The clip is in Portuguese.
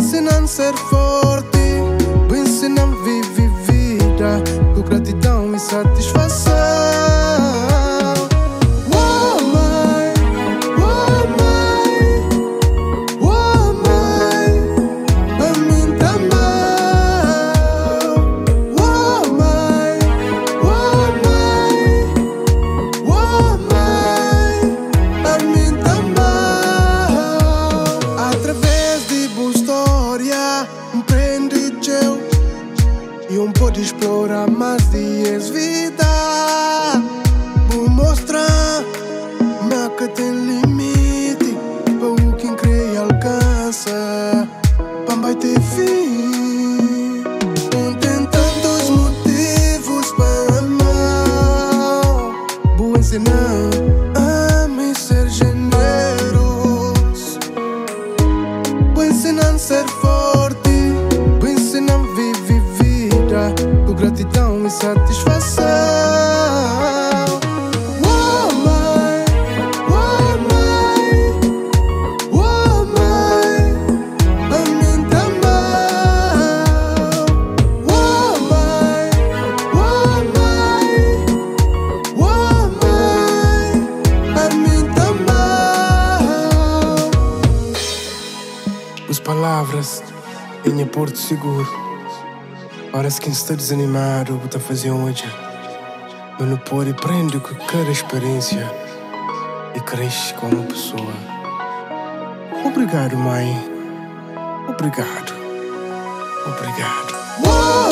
ensinando a ser forte, vou ensinando a viver vida com gratidão e satisfação. E pode explorar mais dias vida. Vou mostrar que tem limite para o que crê e alcança. Vai ter fim. Não tem tantos motivos para amar. Vou ensinar a me ser generoso. Vou ensinar a ser forte. Vou ensinar a viver com gratidão e satisfação. Oh mãe, oh mãe, oh mãe, a mim também. Oh mãe, oh mãe, oh mãe, a mim também. As palavras em Porto Seguro. Parece que está desanimado, está fazendo hoje. Mas não pode aprender com cada experiência e cresce como pessoa. Obrigado, mãe. Obrigado. Obrigado.